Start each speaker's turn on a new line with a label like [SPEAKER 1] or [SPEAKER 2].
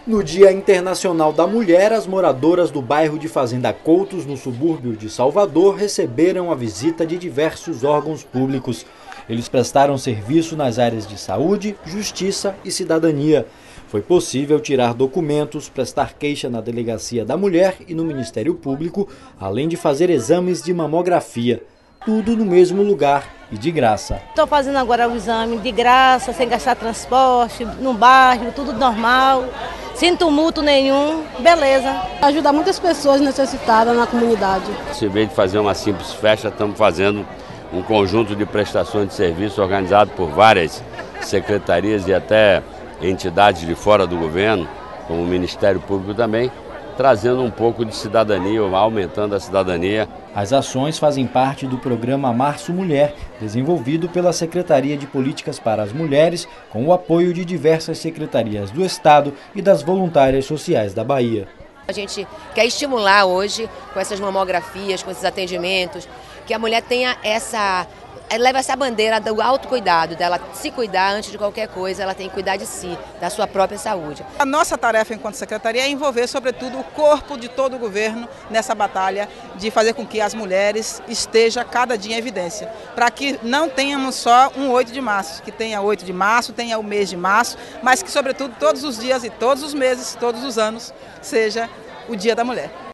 [SPEAKER 1] No Dia Internacional da Mulher, as moradoras do bairro de Fazenda Coutos, no subúrbio de Salvador, receberam a visita de diversos órgãos públicos. Eles prestaram serviço nas áreas de saúde, justiça e cidadania. Foi possível tirar documentos, prestar queixa na Delegacia da Mulher e no Ministério Público, além de fazer exames de mamografia. Tudo no mesmo lugar e de graça.
[SPEAKER 2] Estou fazendo agora o exame de graça, sem gastar transporte, no bairro, tudo normal, sem tumulto nenhum, beleza.
[SPEAKER 3] Ajuda muitas pessoas necessitadas na comunidade.
[SPEAKER 4] Em vez de fazer uma simples festa, estamos fazendo um conjunto de prestações de serviço organizado por várias secretarias e até entidades de fora do governo, como o Ministério Público também, trazendo um pouco de cidadania, aumentando a cidadania.
[SPEAKER 1] As ações fazem parte do programa Março Mulher, desenvolvido pela Secretaria de Políticas para as Mulheres, com o apoio de diversas secretarias do Estado e das voluntárias sociais da Bahia.
[SPEAKER 5] A gente quer estimular hoje, com essas mamografias, com esses atendimentos, que a mulher tenha leva essa bandeira do autocuidado, dela se cuidar antes de qualquer coisa, ela tem que cuidar de si, da sua própria saúde.
[SPEAKER 6] A nossa tarefa enquanto secretaria é envolver, sobretudo, o corpo de todo o governo nessa batalha de fazer com que as mulheres estejam cada dia em evidência, para que não tenhamos só um 8 de março, que tenha 8 de março, tenha o mês de março, mas que, sobretudo, todos os dias e todos os meses, todos os anos, seja o Dia da Mulher.